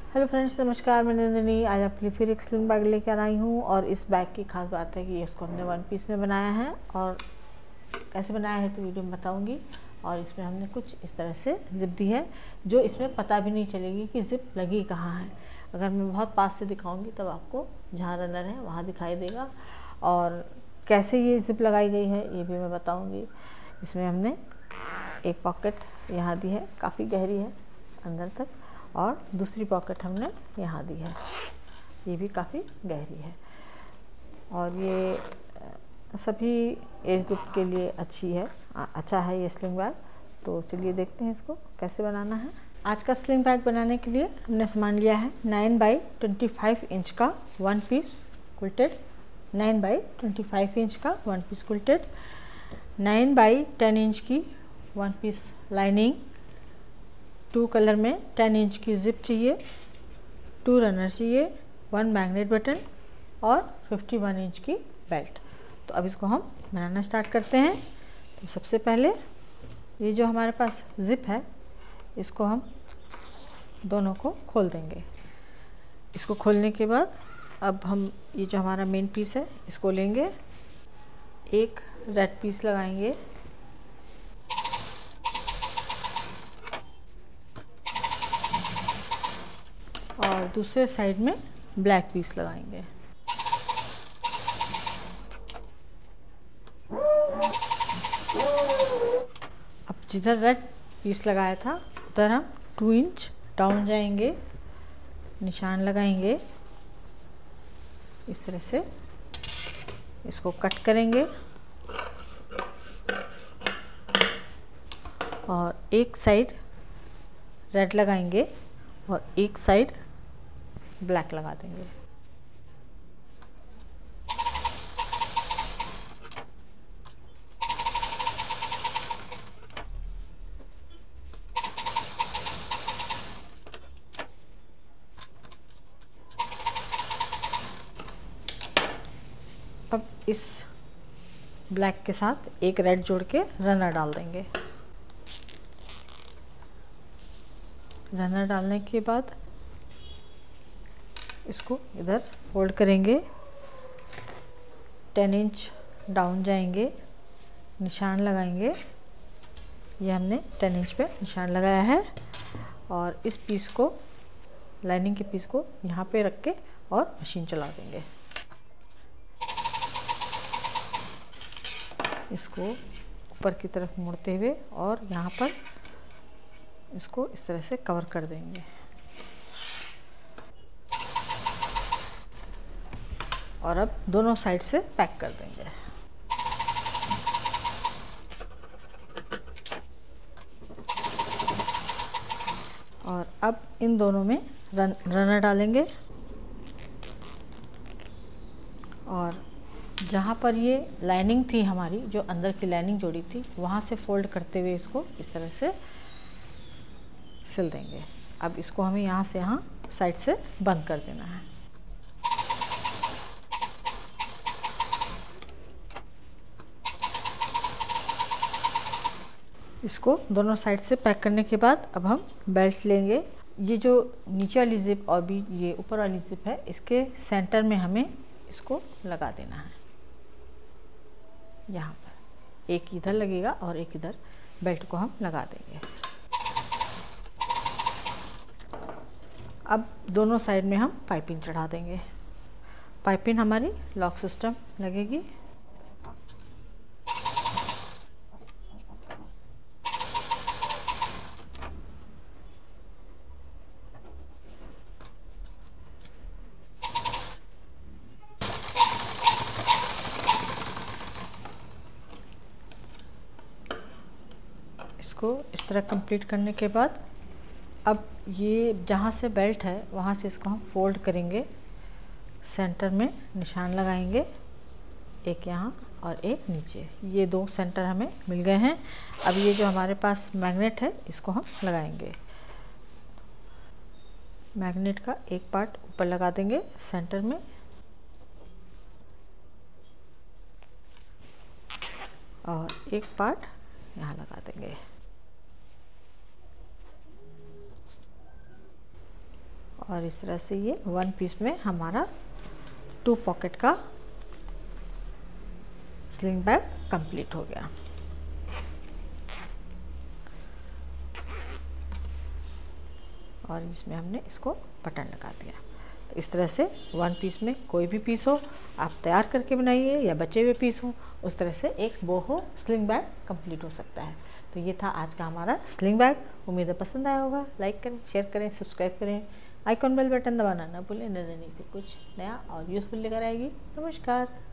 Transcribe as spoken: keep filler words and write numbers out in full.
Hello friends, नमस्कार। मैं नंदिनी आज आपके लिए फिर एक स्लिंग बैग लेकर आई हूँ। और इस बैग की खास बात है कि इसको हमने वन पीस में बनाया है और कैसे बनाया है तो वीडियो में बताऊँगी। और इसमें हमने कुछ इस तरह से जिप दी है जो इसमें पता भी नहीं चलेगी कि जिप लगी कहाँ है। अगर मैं बहुत पास से दिखाऊँगी तब आपको जहाँ रनर है वहाँ दिखाई देगा। और कैसे ये जिप लगाई गई है ये भी मैं बताऊँगी। इसमें हमने एक पॉकेट यहाँ दी है, काफ़ी गहरी है अंदर तक, और दूसरी पॉकेट हमने यहाँ दी है, ये भी काफ़ी गहरी है। और ये सभी एज ग्रुप के लिए अच्छी है, अच्छा है ये स्लिंग बैग। तो चलिए देखते हैं इसको कैसे बनाना है। आज का स्लिंग बैग बनाने के लिए हमने सामान लिया है nine by twenty five inch का one piece quilted, nine by twenty five inch का one piece quilted, nine by ten inch की one piece lining, two colour में टेन इंच की जिप चाहिए, टू रनर चाहिए, वन मैग्नेट बटन और fifty one inch की belt. तो अब इसको हम बनाना स्टार्ट करते हैं। तो सबसे पहले ये जो हमारे पास जिप है इसको हम दोनों को खोल देंगे। इसको खोलने के बाद अब हम ये जो हमारा मेन पीस है इसको लेंगे, एक रेड पीस लगाएंगे, और दूसरे साइड में ब्लैक पीस लगाएंगे। अब जिधर रेड पीस लगाया था उधर हम टू इंच डाउन जाएंगे, निशान लगाएंगे, इस तरह से इसको कट करेंगे और एक साइड रेड लगाएंगे और एक साइड ब्लैक लगा देंगे। अब इस ब्लैक के साथ एक रेड जोड़ के रनर डाल देंगे। रनर डालने के बाद इसको इधर फोल्ड करेंगे, टेन इंच डाउन जाएंगे, निशान लगाएंगे। ये हमने टेन इंच पे निशान लगाया है और इस पीस को, लाइनिंग के पीस को यहाँ पे रख के और मशीन चला देंगे। इसको ऊपर की तरफ मुड़ते हुए और यहाँ पर इसको इस तरह से कवर कर देंगे और अब दोनों साइड से पैक कर देंगे। और अब इन दोनों में रन, रनर डालेंगे और जहाँ पर ये लाइनिंग थी हमारी, जो अंदर की लाइनिंग जोड़ी थी, वहाँ से फोल्ड करते हुए इसको इस तरह से सिल देंगे। अब इसको हमें यहाँ से यहाँ साइड से बंद कर देना है। इसको दोनों साइड से पैक करने के बाद अब हम बेल्ट लेंगे। ये जो नीचे वाली जिप और भी ये ऊपर वाली जिप है, इसके सेंटर में हमें इसको लगा देना है। यहाँ पर एक इधर लगेगा और एक इधर, बेल्ट को हम लगा देंगे। अब दोनों साइड में हम पाइपिंग चढ़ा देंगे। पाइपिंग हमारी लॉक सिस्टम लगेगी। इसको इस तरह कंप्लीट करने के बाद अब ये जहाँ से बेल्ट है वहाँ से इसको हम फोल्ड करेंगे, सेंटर में निशान लगाएंगे, एक यहाँ और एक नीचे। ये दो सेंटर हमें मिल गए हैं। अब ये जो हमारे पास मैग्नेट है इसको हम लगाएंगे। मैग्नेट का एक पार्ट ऊपर लगा देंगे सेंटर में और एक पार्ट यहाँ लगा देंगे। और इस तरह से ये वन पीस में हमारा टू पॉकेट का स्लिंग बैग कंप्लीट हो गया। और इसमें हमने इसको बटन लगा दिया। तो इस तरह से वन पीस में कोई भी पीस हो आप तैयार करके बनाइए, या बचे हुए पीस हो उस तरह से एक बोहो स्लिंग बैग कंप्लीट हो सकता है। तो ये था आज का हमारा स्लिंग बैग। उम्मीद है पसंद आया होगा। लाइक करें, शेयर करें, सब्सक्राइब करें, आइकॉन बेल बटन दबाना ना भूलें। नजर नहीं थी कुछ नया और यूज़फुल लेकर आएगी। नमस्कार।